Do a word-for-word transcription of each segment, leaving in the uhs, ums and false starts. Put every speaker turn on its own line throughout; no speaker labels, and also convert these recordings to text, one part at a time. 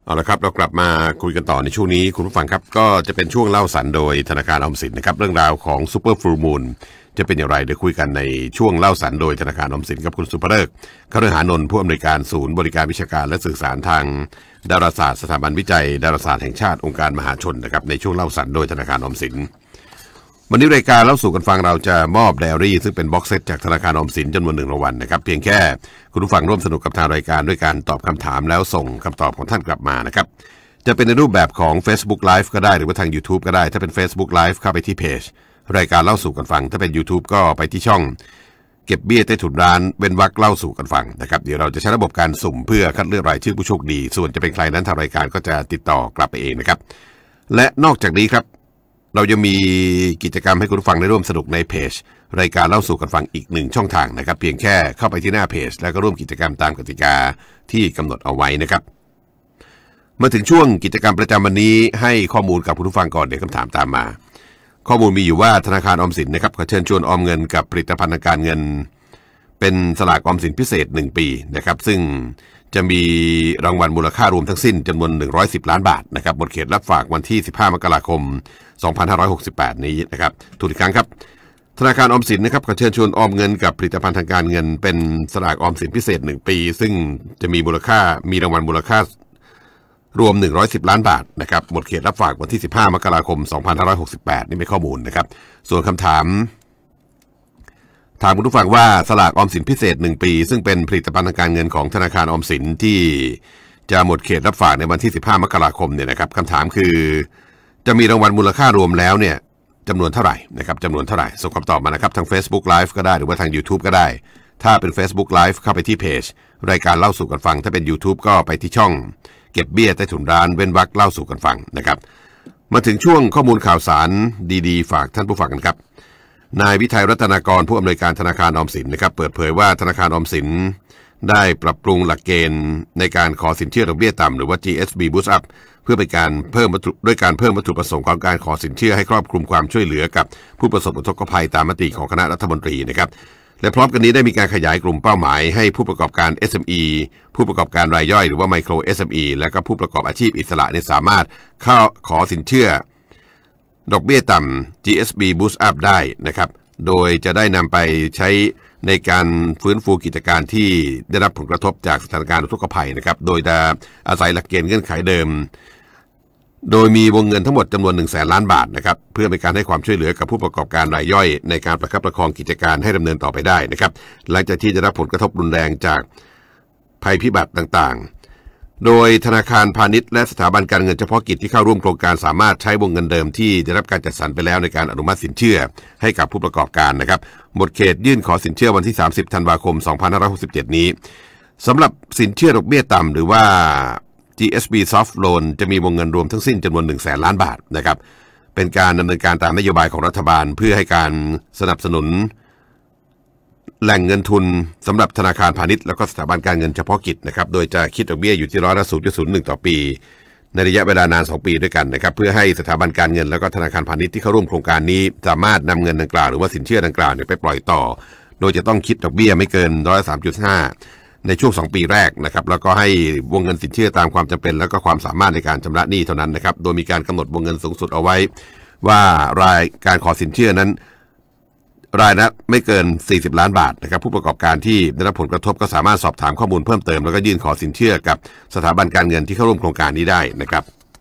เอาละครับเรากลับมาคุยกันต่อในช่วงนี้คุณผู้ฟังครับก็จะเป็นช่วงเล่าสรรโดยธนาคารออมสินนะครับเรื่องราวของซูเปอร์ฟูลมูนจะเป็นอย่างไรเดี๋ยวคุยกันในช่วงเล่าสรรโดยธนาคารออมสินกับคุณสุภเริกคฤหานนท์ผู้อำนวยการศูนย์บริการวิชาการและสื่อสารทางดาราศาสตร์สถาบันวิจัยดาราศาสตร์แห่งชาติองค์การมหาชนนะครับในช่วงเล่าสรรโดยธนาคารออมสินวันนี้รายการเล่าสู่กันฟังเราจะมอบไดอารี่ซึ่งเป็นบ็อกเซตจากธนาคารออมสินจำนวนหนึ่งรางวัลนะครับเพียงแค่คุณผู้ฟังร่วมสนุกกับทางรายการด้วยการตอบคำถามแล้วส่งคำตอบของท่านกลับมานะครับจะเป็นในรูปแบบของ Facebook Live ก็ได้หรือว่าทาง YouTube ก็ได้ถ้าเป็น Facebook Live เข้าไปที่เพจรายการเล่าสู่กันฟังถ้าเป็น YouTube ก็ไปที่ช่องเก็บเบี้ยใต้ถุนร้านเว้นวรรคเล่าสู่กันฟังนะครับเดี๋ยวเราจะใช้ระบบการสุ่มเพื่อคัดเลือกรายชื่อผู้โชคดีส่วนจะเป็นใครนั้นทางรายการก็จะติดต่อกลับไปเองนะครับและนอกจากนี้ครับเราจะมีกิจกรรมให้คุณผู้ฟังได้ร่วมสนุกในเพจรายการเล่าสู่กันฟังอีกหนึ่งช่องทางนะครับเพียงแค่เข้าไปที่หน้าเพจแล้วก็ร่วมกิจกรรมตามกติกาที่กำหนดเอาไว้นะครับมาถึงช่วงกิจกรรมประจำวันนี้ให้ข้อมูลกับคุณผู้ฟังก่อนเดี๋ยวคำถามตามมาข้อมูลมีอยู่ว่าธนาคารออมสินนะครับขอเชิญชวนออมเงินกับผลิตภัณฑ์ทางการเงินเป็นสลากออมสินพิเศษหนึ่งปีนะครับซึ่งจะมีรางวัลมูลค่ารวมทั้งสิ้นจำนวนหนึ่งร้อยสิบล้านบาทนะครับหมดเขตรับฝากวันที่สิบห้ามกราคมสองพันห้าร้อยหกสิบแปดนี้นะครับทุกอีกครั้งครับธนาคารออมสินนะครับขอเชิญชวนออมเงินกับผลิตภัณฑ์ทางการเงินเป็นสลากออมสินพิเศษหนึ่งปีซึ่งจะมีมูลค่ามีรางวัลมูลค่ารวมหนึ่งร้อยสิบล้านบาทนะครับหมดเขตรับฝากวันที่สิบห้ามกราคมสองพันห้าร้อยหกสิบแปดนี่เป็นข้อมูลนะครับส่วนคำถามถามคุณผู้ฟังว่าสลากออมสินพิเศษหนึ่งปีซึ่งเป็นผลิตภัณฑ์ทางการเงินของธนาคารออมสินที่จะหมดเขตรับฝากในวันที่สิบห้ามกราคมเนี่ยนะครับคำถามคือจะมีรางวัลมูลค่ารวมแล้วเนี่ยจำนวนเท่าไหร่นะครับจำนวนเท่าไหร่ส่งคำตอบมานะครับทาง Facebook Live ก็ได้หรือว่าทาง YouTube ก็ได้ถ้าเป็น Facebook Live เข้าไปที่เพจรายการเล่าสู่กันฟังถ้าเป็น YouTube ก็ไปที่ช่องเก็บเบี้ยใต้ถุนร้านเว้นวรรคเล่าสู่กันฟังนะครับมาถึงช่วงข้อมูลข่าวสารดีๆฝากท่านผู้ฟังกันครับนายวิทัยรัตนากรผู้อำนวยการธนาคารออมสินนะครับเปิดเผยว่าธนาคารออมสินได้ปรับปรุงหลักเกณฑ์ในการขอสินเชื่อดอกเบี้ยต่ำหรือว่า จี เอส บี Boost Up เพื่อเป็นการเพิ่มวัตถุด้วยการเพิ่มวัตถุประสงค์ของการขอสินเชื่อให้ครอบคลุมความช่วยเหลือกับผู้ประสบอุทกภัยตามมติของคณะรัฐมนตรีนะครับและพร้อมกันนี้ได้มีการขยายกลุ่มเป้าหมายให้ผู้ประกอบการ เอส เอ็ม อี ผู้ประกอบการรายย่อยหรือว่าไมโคร เอส เอ็ม อี และก็ผู้ประกอบอาชีพอิสระเนี่ยสามารถเข้าขอสินเชื่อดอกเบี้ยต่ำ จี เอส บี Boost Up ได้นะครับโดยจะได้นำไปใช้ในการฟื้นฟูกิจการที่ได้รับผลกระทบจากสถานการณ์อุทกภัยนะครับโดยจะอาศัยหลักเกณฑ์เงื่อนไขเดิมโดยมีวงเงินทั้งหมดจำนวนหนึ่งแสนล้านบาทนะครับเพื่อเป็นการให้ความช่วยเหลือกับผู้ประกอบการรายย่อยในการประคับประคองกิจการให้ดำเนินต่อไปได้นะครับหลังจากที่ได้รับผลกระทบรุนแรงจากภัยพิบัติต่างๆโดยธนาคารพาณิชย์และสถาบันการเงินเฉพาะกิจที่เข้าร่วมโครงการสามารถใช้วงเงินเดิมที่ได้รับการจัดสรรไปแล้วในการอนุมัติสินเชื่อให้กับผู้ประกอบการนะครับหมดเขตยื่นขอสินเชื่อวันที่สามสิบธันวาคมสองพันห้าร้อยหกสิบเจ็ดนี้สำหรับสินเชื่อดอกเบี้ยต่ำหรือว่า จี เอส บี Soft Loan จะมีวงเงินรวมทั้งสิ้นจำนวนหนึ่งแสนล้านบาทนะครับเป็นการดำเนินการตามนโยบายของรัฐบาลเพื่อให้การสนับสนุนแหล่งเงินทุนสำหรับธนาคารพาณิชย์แล้วก็สถาบันการเงินเฉพาะกิจนะครับโดยจะคิดดอกเบี้ยอยู่ที่ร้อยละ ศูนย์จุดศูนย์หนึ่ง ต่อปีในระยะเวลานานสองปีด้วยกันนะครับเพื่อให้สถาบันการเงินแล้วก็ธนาคารพาณิชย์ที่เข้าร่วมโครงการนี้สามารถนำเงินดังกล่าวหรือว่าสินเชื่อดังกล่าวเนี่ยไปปล่อยต่อโดยจะต้องคิดดอกเบี้ยไม่เกินร้อยละ สามจุดห้า ในช่วงสองปีแรกนะครับแล้วก็ให้วงเงินสินเชื่อตามความจำเป็นแล้วก็ความสามารถในการชำระหนี้เท่านั้นนะครับโดยมีการกำหนดวงเงินสูงสุดเอาไว้ว่ารายการขอสินเชื่อนั้นรายละไม่เกินสี่สิบล้านบาทนะครับผู้ประกอบการที่ได้รับผลกระทบก็สามารถสอบถามข้อมูลเพิ่มเติมแล้วก็ยื่นขอสินเชื่อกับสถาบันการเงินที่เข้าร่วมโครงการนี้ได้นะครับ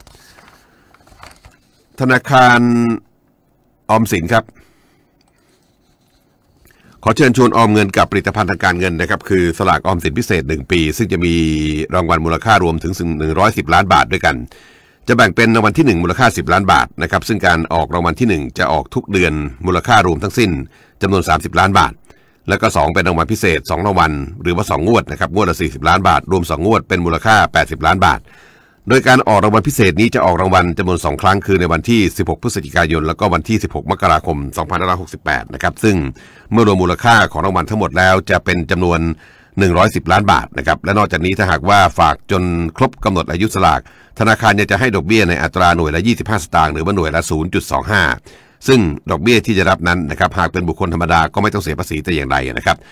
ธนาคารออมสินครับขอเชิญชวนออมเงินกับผลิตภัณฑ์ทางการเงินนะครับคือสลากออมสินพิเศษหนึ่งปีซึ่งจะมีรางวัลมูลค่ารวมถึงหนึ่งร้อยสิบล้านบาทด้วยกันจะแบ่งเป็นรางวัลที่หนึ่งมูลค่าสิบล้านบาทนะครับซึ่งการออกรางวัลที่หนึ่งจะออกทุกเดือนมูลค่ารวมทั้งสิ้นจำนวนสามสิบล้านบาทแล้วก็สองเป็นรางวัลพิเศษสองรางวัลหรือว่าสองงวดนะครับงวดละสี่สิบล้านบาทรวมสองงวดเป็นมูลค่าแปดสิบล้านบาทโดยการออกรางวัลพิเศษนี้จะออกรางวัลจำนวนสองครั้งคือในวันที่สิบหกพฤศจิกายนแล้วก็วันที่สิบหกมกราคมสองพันห้าร้อยหกสิบแปดนะครับซึ่งเมื่อรวมมูลค่าของรางวัลทั้งหมดแล้วจะเป็นจำนวนหนึ่งร้อยสิบล้านบาทนะครับและนอกจากนี้ถ้าหากว่าฝากจนครบกำหนดอายุสลากธนาคารจะให้ดอกเบี้ยในอัตราหน่วยละยี่สิบห้าสตางค์หรือว่าหน่วยละ ศูนย์จุดสองห้า ซึ่งดอกเบี้ยที่จะรับนั้นนะครับหากเป็นบุคคลธรรมดาก็ไม่ต้องเสียภาษีแต่อย่างใดนะครับ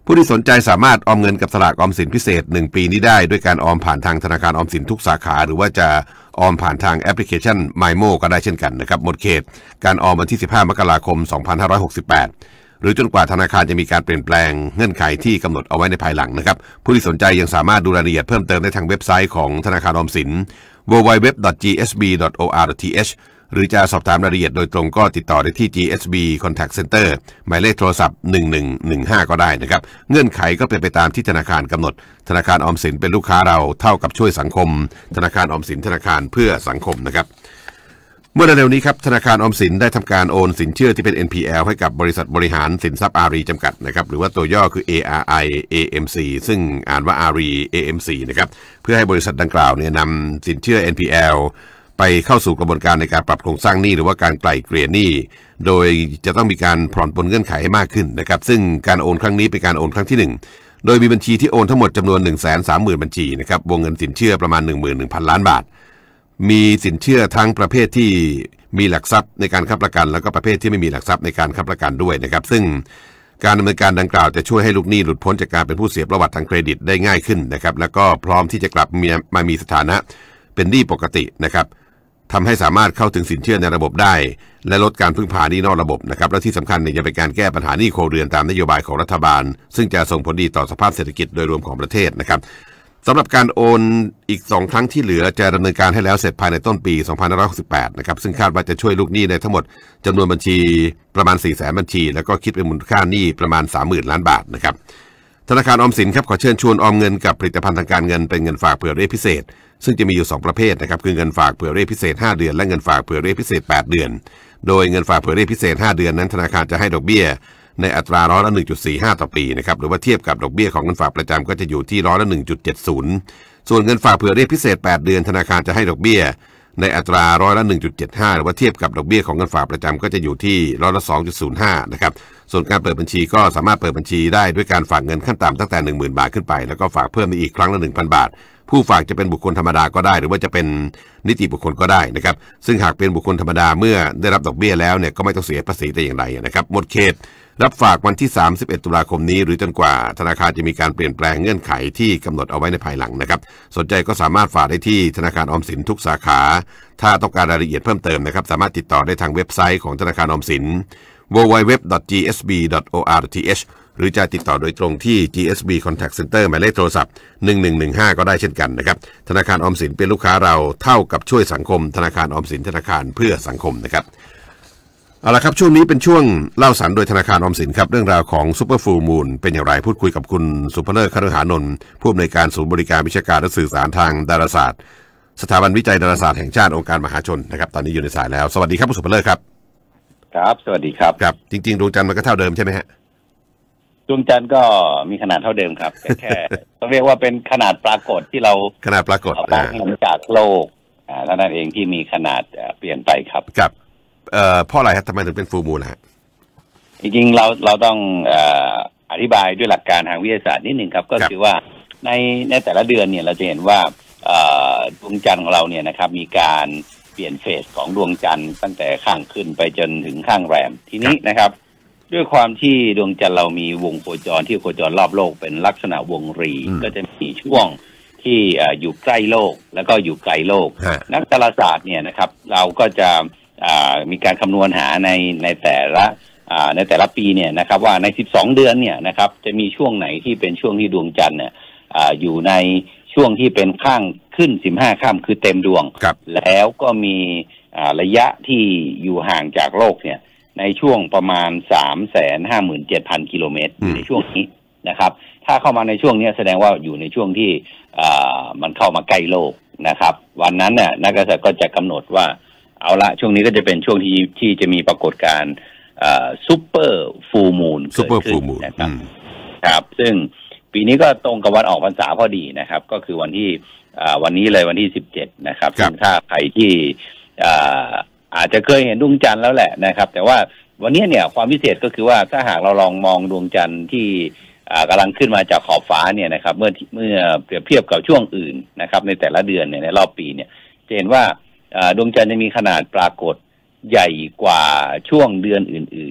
ผู้ที่สนใจสามารถออมเงินกับสลากออมสินพิเศษหนึ่งปีนี้ได้ด้วยการออมผ่านทางธนาคารออมสินทุกสาขาหรือว่าจะออมผ่านทางแอปพลิเคชัน ไมโม ก็ได้เช่นกันนะครับหมดเขตการออมวันที่สิบห้ามกราคมสองพันห้าร้อยหกสิบแปดหรือจนกว่าธนาคารจะมีการเปลี่ยนแปลงเงื่อนไขที่กำหนดเอาไว้ในภายหลังนะครับผู้ที่สนใจยังสามารถดูรายละเอียดเพิ่มเติมได้ทางเว็บไซต์ของธนาคารออมสิน ดับเบิลยู ดับเบิลยู ดับเบิลยู ดอท จี เอส บี ดอท โอ อาร์ ดอท ที เอช หรือจะสอบถามรายละเอียดโดยตรงก็ติดต่อได้ที่ จี เอส บี Contact Center หมายเลขโทรศัพท์หนึ่งหนึ่งหนึ่งห้าก็ได้นะครับเงื่อนไขก็เป็นไปตามที่ธนาคารกำหนดธนาคารออมสินเป็นลูกค้าเราเท่ากับช่วยสังคมธนาคารออมสินธนาคารเพื่อสังคมนะครับเมื่อเร็วนี้ครับธนาคารออมสินได้ทำการโอนสินเชื่อที่เป็น เอ็น พี แอล ให้กับบริษัทบริหารสินทรัพย์อารีจำกัดนะครับหรือว่าตัวย่อคือ เอ อาร์ ไอ เอ เอ็ม ซี ซึ่งอ่านว่าอารี เอ เอ็ม ซี นะครับเพื่อให้บริษัทดังกล่าวเนี่ยนำสินเชื่อ เอ็น พี แอล ไปเข้าสู่กระบวนการในการปรับโครงสร้างหนี้หรือว่าการไกล่เกลี่ยหนี้โดยจะต้องมีการผ่อนปลนเงื่อนไขให้มากขึ้นนะครับซึ่งการโอนครั้งนี้เป็นการโอนครั้งที่หนึ่งโดยมีบัญชีที่โอนทั้งหมดจำนวน หนึ่งแสนสามหมื่น บัญชีนะครับวงเงินสินเชื่อประมาณ หนึ่งหมื่นหนึ่งพัน ล้านบาทมีสินเชื่อทั้งประเภทที่มีหลักทรัพย์ในการค้ำประกันแล้วก็ประเภทที่ไม่มีหลักทรัพย์ในการค้ำประกันด้วยนะครับซึ่งการดำเนินการดังกล่าวจะช่วยให้ลูกหนี้หลุดพ้นจากการเป็นผู้เสียประวัติทางเครดิตได้ง่ายขึ้นนะครับแล้วก็พร้อมที่จะกลับมามีสถานะเป็นหนี้ปกตินะครับทำให้สามารถเข้าถึงสินเชื่อในระบบได้และลดการพึ่งพาหนี้นอกระบบนะครับและที่สำคัญเนี่ยจะเป็นการแก้ปัญหาหนี้ครัวเรือนตามนโยบายของรัฐบาลซึ่งจะส่งผลดีต่อสภาพเศรษฐกิจโดยรวมของประเทศนะครับสำหรับการโอนอีกสองครั้งที่เหลือจะดำเนินการให้แล้วเสร็จภายในต้นปีสองพันห้าร้อยหกสิบแปดนะครับซึ่งคาดว่าจะช่วยลูกหนี้ในทั้งหมดจำนวนบัญชีประมาณ สี่แสน บัญชีแล้วก็คิดเป็นมูลค่าหนี้ประมาณ สามหมื่น ล้านบาทนะครับธนาคารออมสินครับขอเชิญชวนออมเงินกับผลิตภัณฑ์ทางการเงินเป็นเงินฝากเผื่อเรทพิเศษซึ่งจะมีอยู่สองประเภทนะครับคือเงินฝากเผื่อเรทพิเศษห้าเดือนและเงินฝากเผื่อเรทพิเศษแปดเดือนโดยเงินฝากเผื่อเรทพิเศษห้าเดือนนั้นธนาคารจะให้ดอกเบี้ยในอัตราร้อยละ หนึ่งจุดสี่ห้า ต่อปีนะครับหรือว่าเทียบกับดอกเบี้ยของเงินฝากประจำก็จะอยู่ที่ร้อยละ หนึ่งจุดเจ็ดศูนย์ ส่วนเงินฝากเผื่อเรทพิเศษแปดเดือนธนาคารจะให้ดอกเบี้ยในอัตราร้อยละ หนึ่งจุดเจ็ดห้า หรือว่าเทียบกับดอกเบี้ยของเงินฝากประจำก็จะอยู่ที่ร้อยละ สองจุดศูนย์ห้า นะครับส่วนการเปิดบัญชีก็สามารถเปิดบัญชีได้ด้วยการฝากเงินขั้นต่ำตั้งแต่ หนึ่งหมื่น บาทขึ้นไปแล้วก็ฝากเพิ่มได้อีกครั้งละ หนึ่งพัน บาทผู้ฝากจะเป็นบุคคลธรรมดาก็ได้หรือว่าจะเป็นนิติบุคคลก็ได้นะครับซึ่งหากเป็นบุคคลธรรมดาเมื่อได้รับดอกเบี้ยแล้วเนี่ยก็ไม่ต้องเสียภาษีแต่อย่างใดนะครับหมดเขตรับฝากวันที่สามสิบเอ็ดตุลาคมนี้หรือจนกว่าธนาคารจะมีการเปลี่ยนแปลงเงื่อนไขที่กำหนดเอาไว้ในภายหลังนะครับสนใจก็สามารถฝากได้ที่ธนาคารออมสินทุกสาขาถ้าต้องการรายละเอียดเพิ่มเติมนะครับสามารถติดต่อได้ทางเว็บไซต์ของธนาคารออมสิน ดับเบิลยู ดับเบิลยู ดับเบิลยู ดอท จี เอส บี ดอท โอ อาร์ ดอท ที เอช หรือจะติดต่อโดยตรงที่ จี เอส บี Contact Center หมายเลขโทรศัพท์หนึ่งหนึ่งหนึ่งห้าก็ได้เช่นกันนะครับธนาคารออมสินเป็นลูกค้าเราเท่ากับช่วยสังคมธนาคารออมสินธนาคารเพื่อสังคมนะครับเอาละครับช่วงนี้เป็นช่วงเล่าสรรโดยธนาคารออมสินครับเรื่องราวของซุปเปอร์ฟูลมูนเป็นอย่างไรพูดคุยกับคุณสุภเลิศ คฤหานนท์ผู้อำนวยการศูนย์บริการวิชาการและสื่อสารทางดาราศาสตร์สถาบันวิจัยดาราศาสตร์แห่งชาติองค์การมหาชนนะครับตอนนี้อยู่ในสายแล้วสวัสดีครับคุณสุภเลิศครับ
ครับสวัสดีครับ
ครับจริงๆดวงจันทร์มันก็เท่าเดิมใช่ไหมฮะ
ดวงจันทร์ก็มีขนาดเท่าเดิมครับแค่ต้องเรียกว่าเป็นขนาดปรากฏที่เรา
ขนาดปรากฏ
ปรากฏจากโลกอ่าแล้วนั่นเองที่มีขนาดเปลี่ยนไปครับ
ครับเอ่อเพราะอะไรครับทำไมถึงเป็นฟูลมูนฮะ
จริงๆเราเราต้องเอ่ออธิบายด้วยหลักการทางวิทยาศาสตร์นิดหนึ่งครับก็คือว่าในในแต่ละเดือนเนี่ยเราจะเห็นว่าเอ่อดวงจันทร์ของเราเนี่ยนะครับมีการเปลี่ยนเฟสของดวงจันทร์ตั้งแต่ข้างขึ้นไปจนถึงข้างแรมทีนี้นะครับด้วยความที่ดวงจันทร์เรามีวงโคจรที่โคจรรอบโลกเป็นลักษณะวงรีก็จะมีช่วงที่อยู่ใกล้โลกแล้วก็อยู่ไกลโลกนักดาราศาสตร์เนี่ยนะครับเราก็จะมีการคำนวณหาในในแต่ละในแต่ละปีเนี่ยนะครับว่าในสิบสองเดือนเนี่ยนะครับจะมีช่วงไหนที่เป็นช่วงที่ดวงจันทร์เนี่ยอยู่ในช่วงที่เป็นข้างขึ้นสิบห้าค่ำคือเต็มดวงแล้วก็มีระยะที่อยู่ห่างจากโลกเนี่ยในช่วงประมาณ สามแสนห้าหมื่นเจ็ดพัน กิโลเมตรในช่วงนี้นะครับถ้าเข้ามาในช่วงนี้แสดงว่าอยู่ในช่วงที่มันเข้ามาใกล้โลกนะครับวันนั้นเนี่ยนักดาราศาสตร์ก็จะกำหนดว่าเอาละช่วงนี้ก็จะเป็นช่วงที่ที่จะมีปรากฏการณ์ซูเปอร์ฟูลมูนเกิดขึ้นนะครับครับซึ่งปีนี้ก็ตรงกับวันออกพรรษาพอดีนะครับก็คือวันที่วันนี้เลยวันที่สิบเจ็ดนะครับซึ่งถ้าใครที่อาจจะเคยเห็นดวงจันทร์แล้วแหละนะครับแต่ว่าวันนี้เนี่ยความพิเศษก็คือว่าถ้าหากเราลองมองดวงจันทร์ที่กำลังขึ้นมาจากขอบฟ้าเนี่ยนะครับเมื่อเมื่อเปรียบเทียบกับช่วงอื่นนะครับในแต่ละเดือนเนี่ยในรอบปีเนี่ยจะเห็นว่าดวงจันทร์จะมีขนาดปรากฏใหญ่กว่าช่วงเดือนอื่นๆ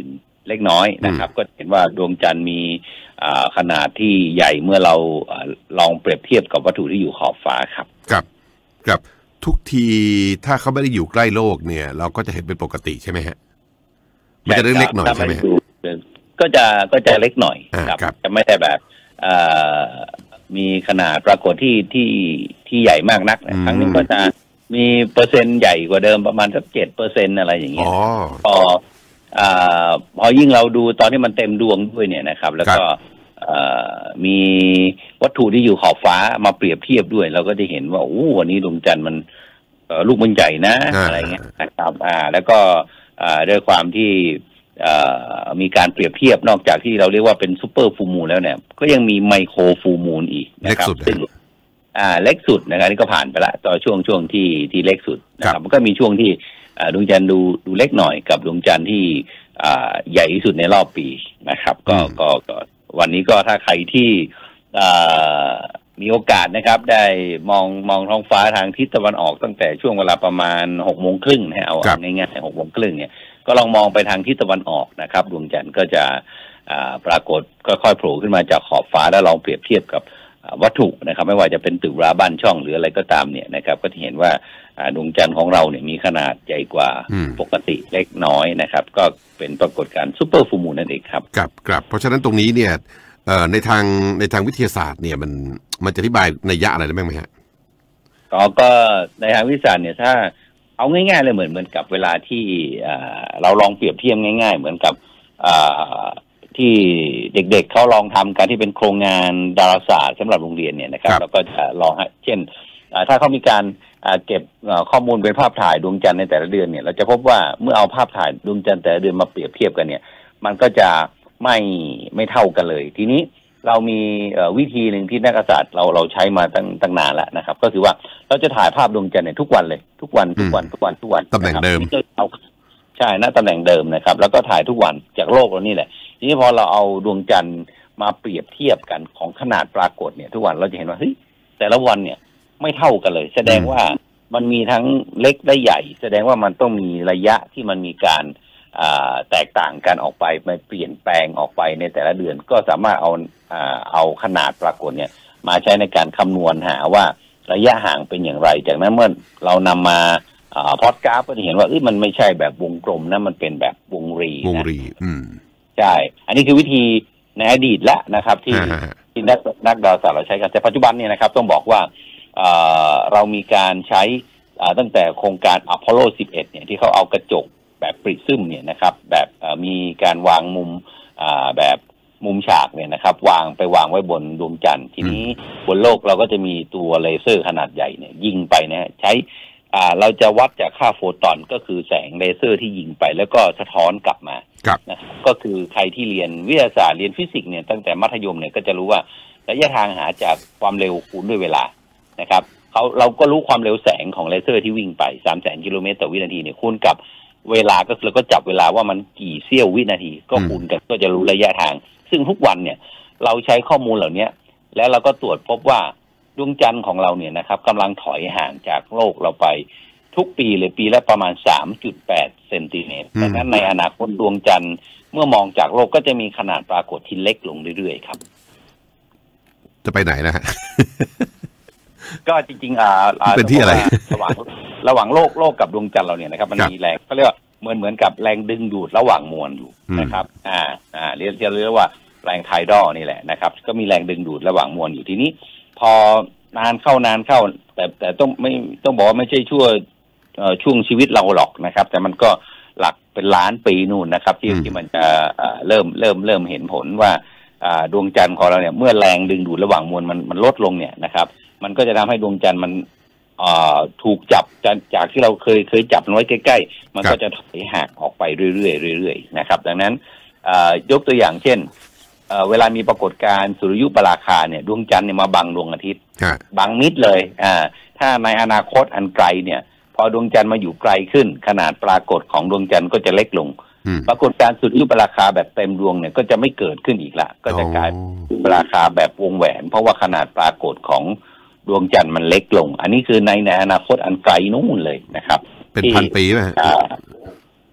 เล็กน้อยนะครับก็เห็นว่าดวงจันทร์มีขนาดที่ใหญ่เมื่อเราลองเปรียบเทียบกับวัตถุที่อยู่ขอบฟ้าครับ
ครับครับทุกทีถ้าเขาไม่ได้อยู่ใกล้โลกเนี่ยเราก็จะเห็นเป็นปกติใช่ไหมฮะมันจะเล็กหน่อยใช่ไหม
ก็จะก็จะเล็กหน่อยครับจะไม่ได้แบบมีขนาดปรากฏที่ที่ที่ใหญ่มากนักครั้งนี้ก็จะมีเปอร์เซ็นต์ใหญ่กว่าเดิมประมาณสักเจ็ดเปอร์เซ็นต์อะไรอย่างเงี้ยพออ่าพอยิ่งเราดูตอนที่มันเต็มดวงด้วยเนี่ยนะครับแล้วก็มีวัตถุที่อยู่ขอบฟ้ามาเปรียบเทียบด้วยเราก็จะเห็นว่าโอ้วันนี้ดวงจันทร์มันลูกมันใหญ่นะอะไรเงี้ยนะครับอ่าแล้วก็ด้วยความที่มีการเปรียบเทียบนอกจากที่เราเรียกว่าเป็นซูเปอร์ฟูลมูนแล้วเนี่ยก็ยังมีไมโครฟูลมูนอีกนะครับซึ่งอ่าเล็กสุดนะครับนี่ก็ผ่านไปละต่อช่วงช่วงที่ที่เล็กสุดนะครับมันก็มีช่วงที่ดวงจันทร์ดูดูเล็กหน่อยกับดวงจันทร์ที่ใหญ่ที่สุดในรอบปีนะครับก็ก็ก็วันนี้ก็ถ้าใครที่มีโอกาสนะครับได้มองมองท้องฟ้าทางทิศตะวันออกตั้งแต่ช่วงเวลาประมาณหกโมงครึ่งนะเอาง่ายๆหกโมงครึ่งเนี่ยก็ลองมองไปทางทิศตะวันออกนะครับดวงจันทร์ก็จะปรากฏค่อยๆโผล่ขึ้นมาจากขอบฟ้าแล้วลองเปรียบเทียบกับวัตถุนะครับไม่ว่าจะเป็นตึกราบ้านช่องหรืออะไรก็ตามเนี่ยนะครับก็จะเห็นว่าดวงจันทร์ของเราเนี่ยมีขนาดใหญ่กว่าปกติเล็กน้อยนะครับก็เป็นปรากฏการณ์ซูเปอร์ฟูลมูนนั่นเองครับ
ครับครับเพราะฉะนั้นตรงนี้เนี่ยในทางในทางวิทยาศาสตร์เนี่ยมันมันจะอธิบายนัยยะอะไรได้บ้างไหมฮะ
ก็ก็ในทางวิทยาศาสตร์เนี่ยถ้าเอาง่ายๆเลยเหมือนเหมือนกับเวลาที่เราลองเปรียบเทียบง่ายๆเหมือนกับที่เด็กๆ เ, เขาลองทำการที่เป็นโครงงานดาราศาสตร์สำหรับโรงเรียนเนี่ยนะครับเราก็จะลองเช่นถ้าเขามีการเก็บข้อมูลเป็นภาพถ่ายดวงจันทร์ในแต่ละเดือนเนี่ยเราจะพบว่าเมื่อเอาภาพถ่ายดวงจันทร์แต่ละเดือนมาเปรียบเทียบกันเนี่ยมันก็จะไม่ไม่เท่ากันเลยทีนี้เรามีวิธีหนึ่งที่นักศาสตร์เราเราใช้มาตั้งตั้งนานแล้วนะครับก็คือว่าเราจะถ่ายภาพดวงจันทร์เนี่ยทุกวันเลยทุกวันทุกวันทุกวันทุกวัน
ตำแหน่งเดิม
เอาใช่นะตำแหน่งเดิมนะครับแล้วก็ถ่ายทุกวันจากโลกเรานี่แหละทีนี้พอเราเอาดวงจันทร์มาเปรียบเทียบกันของขนาดปรากฏเนี่ยทุกวันเราจะเห็นว่าเฮ้ยแต่ละวันเนี่ยไม่เท่ากันเลยแสดงว่ามันมีทั้งเล็กและใหญ่แสดงว่ามันต้องมีระยะที่มันมีการแตกต่างกันออกไปมันเปลี่ยนแปลงออกไปในแต่ละเดือนก็สามารถเอาเอาขนาดปรากฏเนี่ยมาใช้ในการคำนวณหาว่าระยะห่างเป็นอย่างไรจากนั้นเมื่อเรานำมาพอดกราฟก็จะเห็นว่ามันไม่ใช่แบบวงกลมนะมันเป็นแบบวงรี
วงรีอืม
ใช่อันนี้คือวิธีในอดีตแล้วนะครับที่ที่นักนักดาราศาสตร์เราใช้กันแต่ปัจจุบันเนี่ยนะครับต้องบอกว่าเรามีการใช้ตั้งแต่โครงการอพอลโลสิบเอ็ดเนี่ยที่เขาเอากระจกแบบปริซึมเนี่ยนะครับแบบมีการวางมุมแบบมุมฉากเนี่ยนะครับวางไปวางไว้บนดวงจันทร์ทีนี้บนโลกเราก็จะมีตัวเลเซอร์ขนาดใหญ่เนี่ยยิงไปนะใช้เราจะวัดจากค่าโฟตอนก็คือแสงเลเซอร์ที่ยิงไปแล้วก็สะท้อนกลับมานะก็คือใครที่เรียนวิทยาศาสตร์เรียนฟิสิกส์เนี่ยตั้งแต่มัธยมเนี่ยก็จะรู้ว่าระยะทางหาจากความเร็วคูณด้วยเวลานะครับเขาเราก็รู้ความเร็วแสงของเลเซอร์ที่วิ่งไปสามแสนกิโลเมตรต่อวินาทีเนี่ยคูณกับเวลาก็เราก็จับเวลาว่ามันกี่เสี้ยววินาทีก็คูณกันก็จะรู้ระยะทางซึ่งทุกวันเนี่ยเราใช้ข้อมูลเหล่านี้แล้วเราก็ตรวจพบว่าดวงจันทร์ของเราเนี่ยนะครับกำลังถอยห่างจากโลกเราไปทุกปีเลยปีละประมาณ สามจุดแปด เซนติเมตรดังนั้นในอนาคตดวงจันทร์เมื่อมองจากโลกก็จะมีขนาดปรากฏที่เล็กลงเรื่อยๆครับ
จะไปไหนนะฮะ
ก็จริงๆอ่า
เป็นที่อะไร
ระหว่างระหว่างโลกโลกกับดวงจันทร์เราเนี่ยนะครับมันมีแรงเขาเรียกว่าเหมือนเหมือนกับแรงดึงดูดระหว่างมวลอยู่นะครับอ่าอ่าเรียกจะเรียกว่าแรงไทดอลนี่แหละนะครับก็มีแรงดึงดูดระหว่างมวลอยู่ทีนี้พอนานเข้านานเข้าแต่แต่ต้องไม่ต้องบอกว่าไม่ใช่ชั่วช่วงชีวิตเราหรอกนะครับแต่มันก็หลักเป็นล้านปีนู่นนะครับที่ที่มันจะเริ่มเริ่มเริ่มเห็นผลว่าดวงจันทร์ของเราเนี่ยเมื่อแรงดึงดูดระหว่างมวลมันมันลดลงเนี่ยนะครับมันก็จะทำให้ดวงจันทร์มันถูกจับจากที่เราเคยเคยจับมันไว้ใกล้ๆมันก็จะถอยห่างออกไปเรื่อยๆเรื่อยๆนะครับดังนั้นยกตัวอย่างเช่นเวลามีปรากฏการณ์สุริยุปราคาเนี่ยดวงจันทร์เนี่ยมาบังดวงอาทิตย์บังมิดเลยอ่าถ้าในอนาคตอันไกลเนี่ยพอดวงจันทร์มาอยู่ไกลขึ้นขนาดปรากฏของดวงจันทร์ก็จะเล็กลงปรากฏการณ์สุริยุปราคาแบบเต็มดวงเนี่ยก็จะไม่เกิดขึ้นอีกละก็จะกลายเป็นปราคาแบบวงแหวนเพราะว่าขนาดปรากฏของดวงจันทร์มันเล็กลงอันนี้คือในในอนาคตอันไกลนู่นเลยนะครับ
เป็นพันปีไหม
โอ้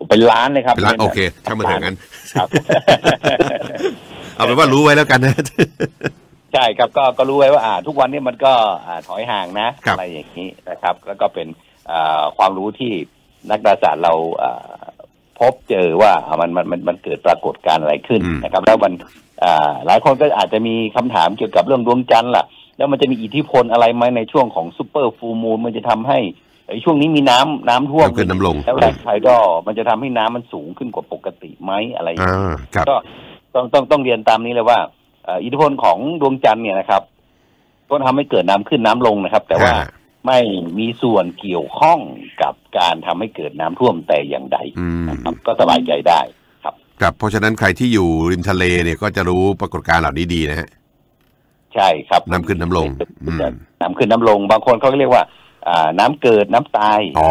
เป็นล้านเลยครับ
เป็นล้านโอเคช่างมันเถอะงั้น
ครับ
เอาเป็นว่ารู้ไว้แล้วกันนะ
ใช่ครับก็ก็รู้ไว้ว่าอ่าทุกวันนี้มันก็อ่าถอยห่างนะอะไรอย่างนี้นะครับแล้วก็เป็นอ่าความรู้ที่นักดาราศาสตร์เราอ่าพบเจอว่ามันมันมันมันเกิดปรากฏการณ์อะไรขึ้นนะครับแล้วมันอ่าหลายคนก็อาจจะมีคำถามเกี่ยวกับเรื่องดวงจันทร์ล่ะแล้วมันจะมีอิทธิพลอะไรไหมในช่วงของซูเปอร์ฟูลมูนมันจะทำให้ในช่วงนี้มีน้ำน้ำท่วม
ขึ้นน้ำลง
แล้วแรงไทดอลมันจะทำให้น้ำมันสูงขึ้นกว่าปกติไหมอะไรอย่างนี้ก็ต้องต้องต้องเรียนตามนี้เลยว่าอิทธิพลของดวงจันทร์เนี่ยนะครับก็ทำให้เกิดน้ำขึ้นน้ำลงนะครับแต่ว่าไม่มีส่วนเกี่ยวข้องกับการทำให้เกิดน้ำท่วมแต่อย่างใดนะครับก็สบายใจได้ครับ
ครับเพราะฉะนั้นใครที่อยู่ริมทะเลเนี่ยก็จะรู้ปรากฏการณ์เหล่านี้ดีนะฮะ
ใช่ครับ
น้ำขึ้นน้ำลง
น้ำขึ้นน้ำลงบางคนเขาเรียกว่าน้ำเกิดน้ำตาย
อ๋อ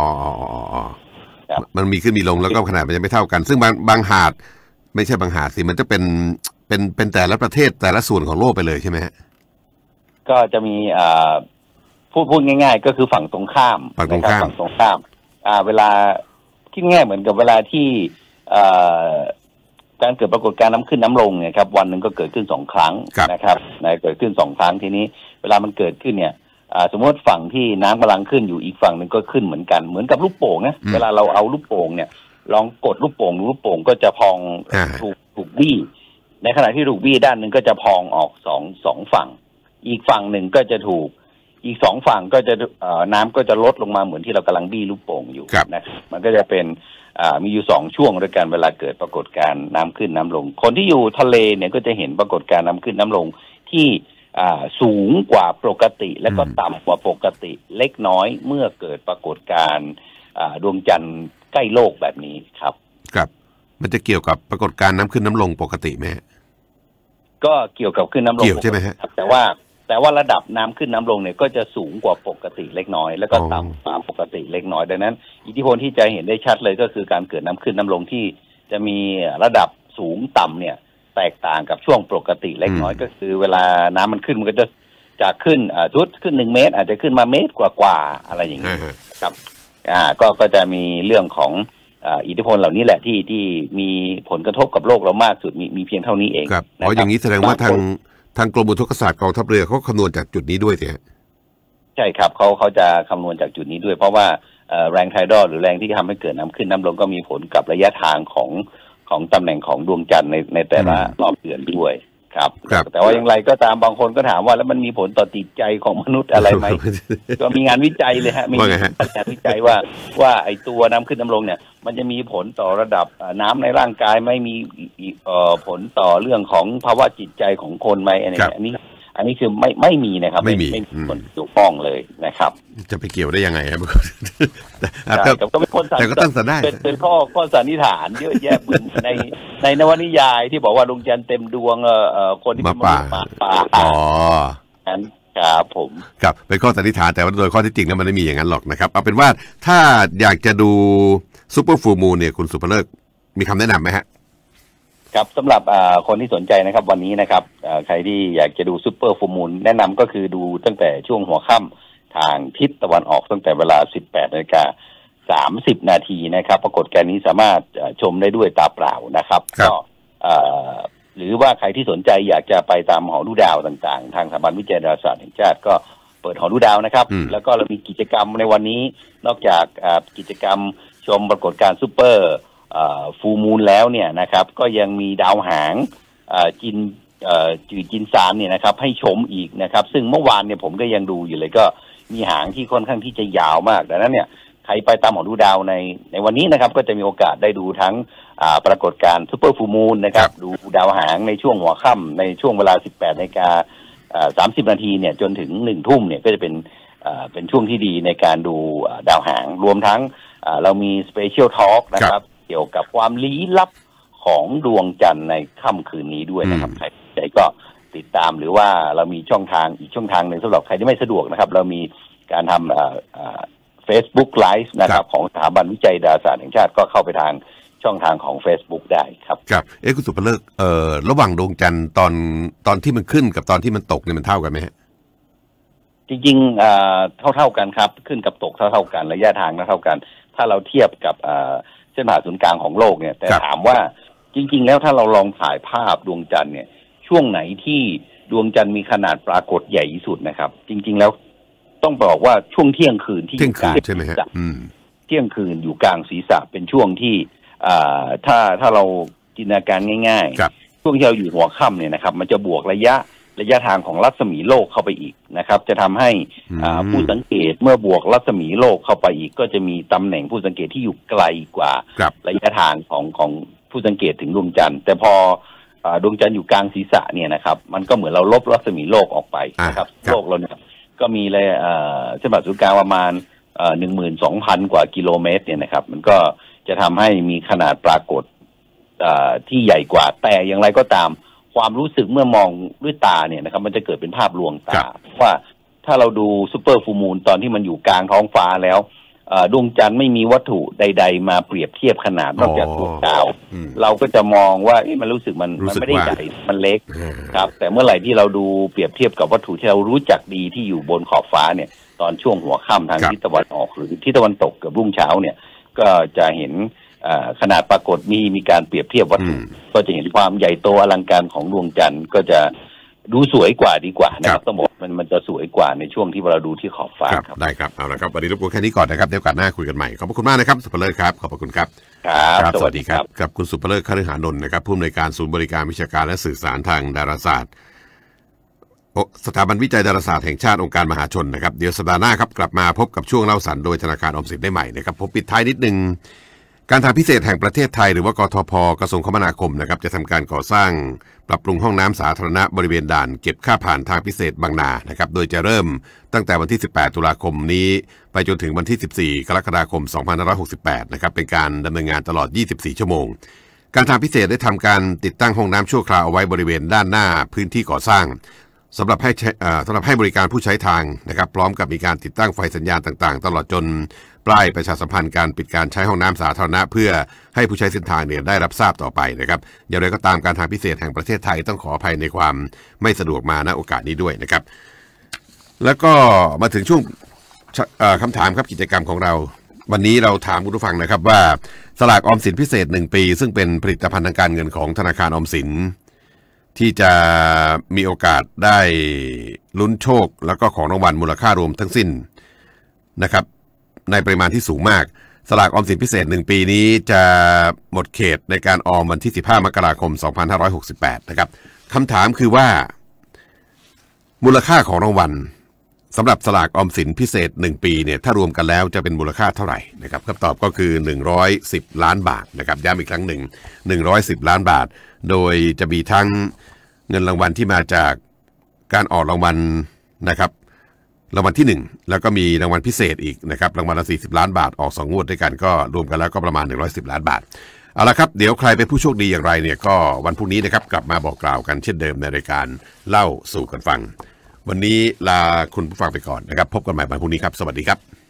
มันมีขึ้นมีลงแล้วก็ขนาดมันยังไม่เท่ากันซึ่งบางบางหาดไม่ใช่บางหาดสิมันจะเป็นเป็นเป็นแต่ละประเทศแต่ละส่วนของโลกไปเลยใช่ไหมฮะ
ก็จะมีอ่าพูดพูดง่ายๆก็คือฝั่งตรงข้าม
ฝั่งตรงข้าม
ฝั่งตรงข้ามอ่าเวลาคิดง่ายเหมือนกับเวลาที่อ่าการเกิดปรากฏการณ์น้ำขึ้นน้ำลงเนี่ยครับวันหนึ่งก็เกิดขึ้นสองครั้งนะครับนะเกิดขึ้นสองครั้งทีนี้เวลามันเกิดขึ้นเนี่ยสมมติฝั่งที่น้ำกำลังขึ้นอยู่อีกฝั่งหนึ่งก็ขึ้นเหมือนกันเหมือนกับลูกโป่งนะเวลาเราเอาลูกโป่งเนี่ยลองกดลูกโป่งลูกโป่งก็จะพองถูกถูกบี้ในขณะที่ถูกบี้ด้านหนึ่งก็จะพองออกสองสองฝั่งอีกฝั่งหนึ่งก็จะถูกอีกสองฝั่งก็จะน้ำก็จะลดลงมาเหมือนที่เรากำลังบี้ลูกโป่งอยู่นะมันก็จะเป็นมีอยู่สองช่วงด้วยกันเวลาเกิดปรากฏการณ์น้ำขึ้นน้ำลงคนที่อยู่ทะเลเนี่ยก็จะเห็นปรากฏการณ์น้ำขึ้นน้ำลงที่สูงกว่าปกติและก็ต่ำกว่าปกติเล็กน้อยเมื่อเกิดปรากฏการณ์ดวงจันทร์ใกล้โลกแบบนี้ครับ
ครับมันจะเกี่ยวกับปรากฏการณ์น้ำขึ้นน้ำลงปกติไหม
ก็เกี่ยวกับขึ้นน้ำลง
เกี่ยวใช่ไหมฮะ
แต่ว่าแต่ว่าระดับน้ำขึ้นน้ำลงเนี่ยก็จะสูงกว่าปกติเล็กน้อยแล้วก็ต่ำกว่าปกติเล็กน้อยดังนั้นอิทธิพลที่จะเห็นได้ชัดเลยก็คือการเกิดน้ำขึ้นน้ำลงที่จะมีระดับสูงต่ำเนี่ยแตกต่างกับช่วงปกติเล็กน้อยก็คือเวลาน้ำมันขึ้นมันก็จะจากขึ้นชุดขึ้นหนึ่งเมตรอาจจะขึ้นมาเมตรกว่าๆอะไรอย่างนี้ครับอ่าก็ก็จะมีเรื่องของอิทธิพลเหล่านี้แหละที่ที่มีผลกระทบกับโลกเรามากสุดมีมีเพียงเท่านี้เอง
ครับอ๋ออย่างนี้แสดงว่าทางทางกรมอุทกศาสตร์กองทัพเรือเขาคำนวณจากจุดนี้ด้วยสิฮะ
ใช่ครับเขาเขาจะคำนวณจากจุดนี้ด้วยเพราะว่าแรงไทดอลหรือแรงที่ทำให้เกิดน้ำขึ้นน้ำลงก็มีผลกับระยะทางของของตำแหน่งของดวงจันทร์ในในแต่ละรอบเดือนด้วยครับแต่ว่าอย่างไรก็ตามบางคนก็ถามว่าแล้วมันมีผลต่อจิตใจของมนุษย์อะไรไหม ก็มีงานวิจัยเลยฮะมีงานวิจัยว่าว่าไอ้ตัวน้ำขึ้นน้ำลงเนี่ยมันจะมีผลต่อระดับน้ำในร่างกายไม่มีผลต่อเรื่องของภาวะจิตใจของคนไหมอันนี้อันนี้อันนี้คือไม่ไม่มีนะครับ
ไม่มี
ผลเกี่ยวข้องเลยนะครับ
จะไปเกี่ยวได้ยังไงครับ
แต่ก็เป็นคนสันนิษฐานเป็นข้อข้อสันนิษฐานเยอะแยะในในนวนิยายที่บอกว่าดวงจันทร์เต็มดวงเอ่อคนที่
มาป่าอ๋อ
นั้นครับผม
ครับเป็นข้อสันนิษฐานแต่ว่าโดยข้อที่จริงแล้วมันไม่มีอย่างนั้นหรอกนะครับเอาเป็นว่าถ้าอยากจะดูซูเปอร์ฟูลมูนเนี่ยคุณสุภเลิกมีคำแนะนำไหมฮะ
ครับสำหรับคนที่สนใจนะครับวันนี้นะครับใครที่อยากจะดูซูเปอร์ฟูลมูนแนะนำก็คือดูตั้งแต่ช่วงหัวค่ำทางทิศตะวันออกตั้งแต่เวลา สิบแปดนาฬิกาสามสิบ นาทีนะครับปรากฏการณ์นี้สามารถชมได้ด้วยตาเปล่านะครับก็หรือว่าใครที่สนใจอยากจะไปตามหอดูดาวต่างๆทางสถาบันวิจัยดาราศาสตร์แห่งชาติก็เปิดหอดูดาวนะครับแล้วก็เรามีกิจกรรมในวันนี้นอกจากกิจกรรมชมปรากฏการณ์ซูเปอร์ฟูลมูนแล้วเนี่ยนะครับก็ยังมีดาวหางจินจืดจินซานเนี่ยนะครับให้ชมอีกนะครับซึ่งเมื่อวานเนี่ยผมก็ยังดูอยู่เลยก็มีหางที่ค่อนข้างที่จะยาวมากดังนั้นเนี่ยใครไปตามหอดูดาวในในวันนี้นะครับก็จะมีโอกาสได้ดูทั้งปรากฏการณ์ซูเปอร์ฟูลมูนนะครับดูดาวหางในช่วงหัวค่ำในช่วงเวลา สิบแปดนาฬิกาสามสิบ นาทีเนี่ยจนถึงหนึ่งทุ่มเนี่ยก็จะเป็นเป็นช่วงที่ดีในการดูดาวหางรวมทั้งเรามีสเปเชียลทอล์กนะครับเกี่ยวกับความลี้ลับของดวงจันทร์ในค่ำคืนนี้ด้วยนะครับใครใจก็ติดตามหรือว่าเรามีช่องทางอีกช่องทางหนึ่งสำหรับใครที่ไม่สะดวกนะครับเรามีการทำ Facebook Live นะครับของสถาบันวิจัยดาราศาสตร์แห่งชาติก็เข้าไปทางช่องทางของ Facebook ได้ครับ
ครับเอ๊ะคุณสุภเลิกเอ่อระหว่างดวงจันทร์ตอนตอนที่มันขึ้นกับตอนที่มันตกเนี่ยมันเท่ากันไหมฮะ
จริงๆเท่าเท่ากันครับขึ้นกับตกเท่าเท่ากันระยะทางเท่ากันถ้าเราเทียบกับเส้นผ่าศูนย์กลางของโลกเนี่ยแต่ถามว่าจริงๆแล้วถ้าเราลองถ่ายภาพดวงจันทร์เนี่ยช่วงไหนที่ดวงจันทร์มีขนาดปรากฏใหญ่ที่สุดนะครับจริงๆแล้วต้องบอกว่าช่วงเที่ยงคืนที่
เที่ยงคืนใช่ไหมฮะ
เที่ยงคืนอยู่กลางศีรษะเป็นช่วงที่ถ้าถ้าเราจินตนาการง่ายๆช่วงที่เราอยู่หัวค่ำเนี่ยนะครับมันจะบวกระยะระยะทางของรัศมีโลกเข้าไปอีกนะครับจะทำให้ผู้สังเกตเมื่อบวกรัศมีโลกเข้าไปอีกก็จะมีตำแหน่งผู้สังเกตที่อยู่ไกลกว่าระยะทางของของผู้สังเกตถึงดวงจันทร์แต่พอดวงจันทร์อยู่กลางศีรษะเนี่ยนะครับมันก็เหมือนเราลบรัศมีโลกออกไปนะครับโลกเราเนี่ยก็มีเลยเส้นผ่าศูนย์กลางประมาณหนึ่งหมื่นสองพันกว่ากิโลเมตรเนี่ยนะครับมันก็จะทำให้มีขนาดปรากฏที่ใหญ่กว่าแต่อย่างไรก็ตามความรู้สึกเมื่อมองด้วยตาเนี่ยนะครับมันจะเกิดเป็นภาพลวงตาว่าถ้าเราดูซูเปอร์ฟูลมูนตอนที่มันอยู่กลางท้องฟ้าแล้วดวงจันทร์ไม่มีวัตถุใดๆมาเปรียบเทียบขนาดนอกจากดวงดาวเราก็จะมองว่ามันรู้สึกมันมันไม่ได้ใหญ่มันเล็กครับแต่เมื่อไหร่ที่เราดูเปรียบเทียบกับวัตถุที่เรารู้จักดีที่อยู่บนขอบฟ้าเนี่ยตอนช่วงหัวค่ำทางทิศตะวันออกหรือทิศตะวันตกกับรุ่งเช้าเนี่ยก็จะเห็นขนาดปรากฏมีมีการเปรียบเทียบวัตถุก็จะเห็นความใหญ่โตอลังการของดวงจันทร์ก็จะดูสวยกว่าดีกว่านะครับต้องบอกมันมันจะสวยกว่าในช่วงที่เราดูที่ขอบฟ้าครับ
ได้ครับเอาละครับวันนี้รบกวนแค่นี้ก่อนนะครับเดี๋ยวโอกาสหน้าคุยกันใหม่ขอบคุณมากนะครับสุภเลิศครับขอบคุณครับ
ครับ
สวัสดีครับกับคุณสุภเลิศคฤหานนท์นะครับผู้อำนวยการศูนย์บริการวิชาการและสื่อสารทางดาราศาสตร์สถาบันวิจัยดาราศาสตร์แห่งชาติองค์การมหาชนนะครับเดี๋ยวสัปดาห์หน้าครับกลับมาพบกับช่วงเล่าสรรโดยธนาคารออมสินได้ใหม่นะครับผมปิดท้ายนิดนึงการทางพิเศษแห่งประเทศไทยหรือว่ากทพ.กระทรวงคมนาคมนะครับจะทำการก่อสร้างปรับปรุงห้องน้ำสาธารณะบริเวณด่านเก็บค่าผ่านทางพิเศษบางนานะครับโดยจะเริ่มตั้งแต่วันที่สิบแปดตุลาคมนี้ไปจนถึงวันที่สิบสี่กรกฎาคมสองพันห้าร้อยหกสิบแปดนะครับเป็นการดำเนินงานตลอดยี่สิบสี่ชั่วโมงการทางพิเศษได้ทำการติดตั้งห้องน้ำชั่วคราวเอาไว้บริเวณด้านหน้าพื้นที่ก่อสร้างสำหรับให้สำหรับให้บริการผู้ใช้ทางนะครับพร้อมกับมีการติดตั้งไฟสัญญาณต่างๆตลอดจนป้ายประชาสัมพันธ์การปิดการใช้ห้องน้ำสาธารณะเพื่อให้ผู้ใช้เส้นทางเนี่ยได้รับทราบต่อไปนะครับอย่างไรก็ตามการทางพิเศษแห่งประเทศไทยต้องขออภัยในความไม่สะดวกมาณโอกาสนี้ด้วยนะครับแล้วก็มาถึงช่วงคำถามครับกิจกรรมของเราวันนี้เราถามคุณผู้ฟังนะครับว่าสลากออมสินพิเศษหนึ่งปีซึ่งเป็นผลิตภัณฑ์ทางการเงินของธนาคารออมสินที่จะมีโอกาสได้ลุ้นโชคแล้วก็ของรางวัลมูลค่ารวมทั้งสิ้นนะครับในปริมาณที่สูงมากสลากออมสินพิเศษหนึ่งปีนี้จะหมดเขตในการออมวันที่สิบห้ามกราคมสองพันห้าร้อยหกสิบแปดนะครับคำถามคือว่ามูลค่าของรางวัลสำหรับสลากออมสินพิเศษหนึ่งปีเนี่ยถ้ารวมกันแล้วจะเป็นมูลค่าเท่าไหร่นะครับคำตอบก็คือหนึ่งร้อยสิบล้านบาทนะครับย้ำอีกครั้งหนึ่งหนึ่งร้อยสิบล้านบาทโดยจะมีทั้งเงินรางวัลที่มาจากการออกรางวัลนะครับรางวัลที่หนึ่งแล้วก็มีรางวัลพิเศษอีกนะครับรางวัลละสี่สิบล้านบาทออกสองงวดด้วยกันก็รวมกันแล้วก็ประมาณหนึ่งร้อยสิบล้านบาทเอาละครับเดี๋ยวใครเป็นผู้โชคดีอย่างไรเนี่ยก็วันพรุ่งนี้นะครับกลับมาบอกกล่าวกันเช่นเดิมในรายการเล่าสู่กันฟังวันนี้ลาคุณผู้ฟังไปก่อนนะครับพบกันใหม่วันพรุ่งนี้ครับสวัสดีครับ